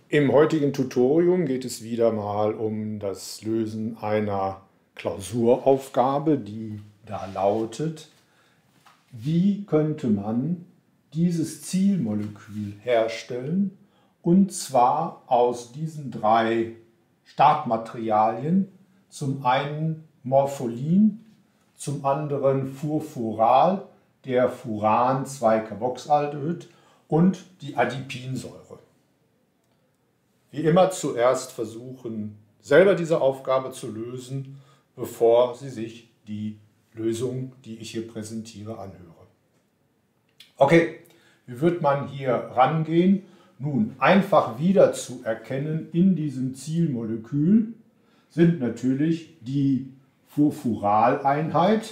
Im heutigen Tutorium geht es wieder mal um das Lösen einer Klausuraufgabe, die da lautet: Wie könnte man dieses Zielmolekül herstellen, und zwar aus diesen drei Startmaterialien, zum einen Morpholin, zum anderen Furfural, der Furan-2-Carboxaldehyd und die Adipinsäure. Wie immer zuerst versuchen, selber diese Aufgabe zu lösen, bevor Sie sich die Lösung, die ich hier präsentiere, anhören. Okay, wie wird man hier rangehen? Nun, einfach wieder zu erkennen in diesem Zielmolekül sind natürlich die Furfuraleinheit.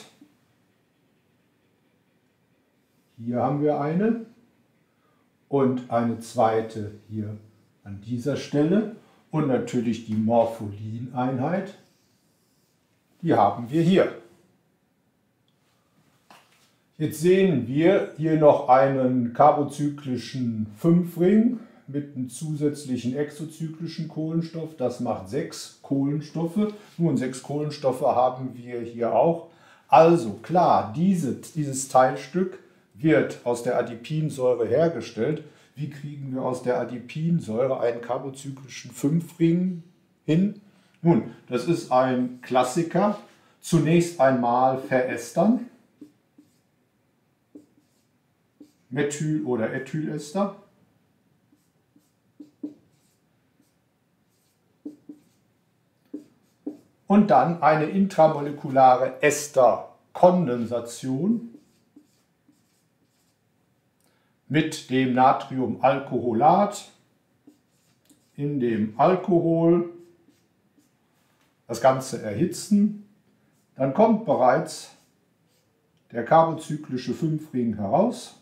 Hier haben wir eine und eine zweite hier an dieser Stelle und natürlich die Morpholineinheit, die haben wir hier. Jetzt sehen wir hier noch einen carbozyklischen 5-Ring mit einem zusätzlichen exozyklischen Kohlenstoff. Das macht 6 Kohlenstoffe. Nun, 6 Kohlenstoffe haben wir hier auch. Also klar, dieses Teilstück wird aus der Adipinsäure hergestellt. Wie kriegen wir aus der Adipinsäure einen carbozyklischen 5-Ring hin? Nun, das ist ein Klassiker. Zunächst einmal verästern. Methyl- oder Ethylester. Und dann eine intramolekulare Esterkondensation mit dem Natriumalkoholat in dem Alkohol, das Ganze erhitzen, dann kommt bereits der carbozyklische 5-Ring heraus.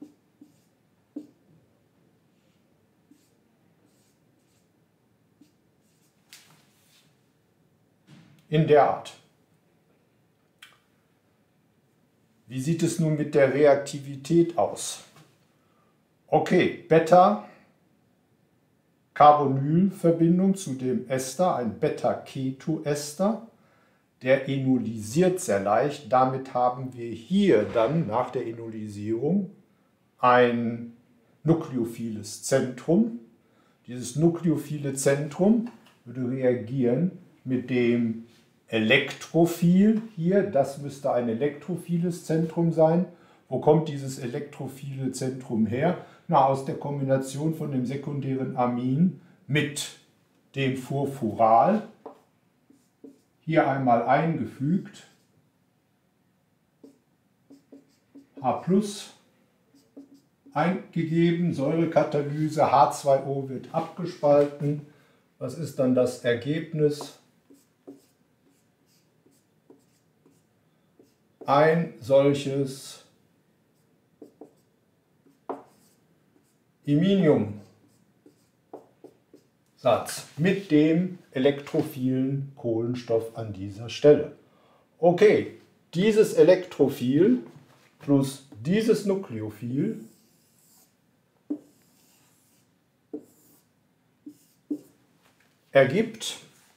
In der Art. Wie sieht es nun mit der Reaktivität aus? Okay, Beta-Carbonyl-Verbindung zu dem Ester, ein Beta-Ketoester, der enolisiert sehr leicht. Damit haben wir hier dann nach der Enolisierung ein nukleophiles Zentrum. Dieses nukleophile Zentrum würde reagieren mit dem Elektrophil hier. Das müsste ein elektrophiles Zentrum sein. Wo kommt dieses elektrophile Zentrum her? Na, aus der Kombination von dem sekundären Amin mit dem Furfural. Hier einmal eingefügt. H+ eingegeben, Säurekatalyse, H2O wird abgespalten. Was ist dann das Ergebnis? Ein solches Iminiumsatz mit dem elektrophilen Kohlenstoff an dieser Stelle. Okay, dieses Elektrophil plus dieses Nukleophil ergibt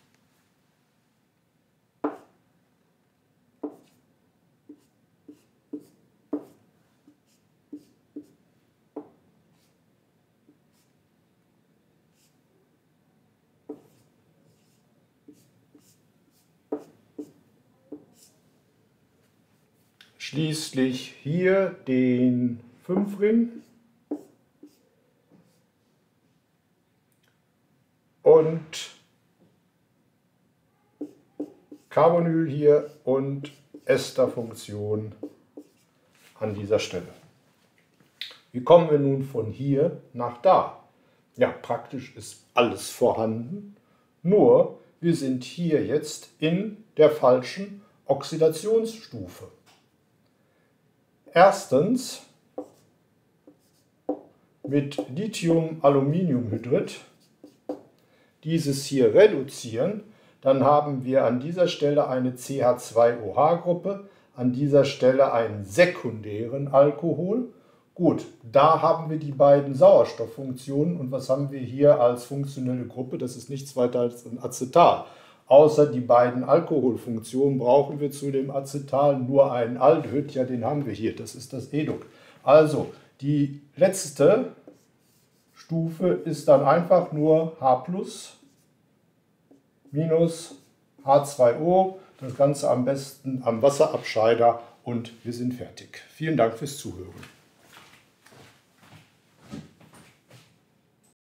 schließlich hier den 5-Ring und Carbonyl hier und Esterfunktion an dieser Stelle. Wie kommen wir nun von hier nach da? Ja, praktisch ist alles vorhanden, nur wir sind hier jetzt in der falschen Oxidationsstufe. Erstens mit Lithium-Aluminiumhydrid dieses hier reduzieren, dann haben wir an dieser Stelle eine CH2OH-Gruppe, an dieser Stelle einen sekundären Alkohol Gut, da haben wir die beiden Sauerstofffunktionen und was haben wir hier als funktionelle Gruppe? Das ist nichts weiter als ein Acetal. Außer die beiden Alkoholfunktionen brauchen wir zu dem Acetal nur einen Aldehyd, ja den haben wir hier, das ist das Educ. Also die letzte Stufe ist dann einfach nur H+ minus H2O, das Ganze am besten am Wasserabscheider und wir sind fertig. Vielen Dank fürs Zuhören.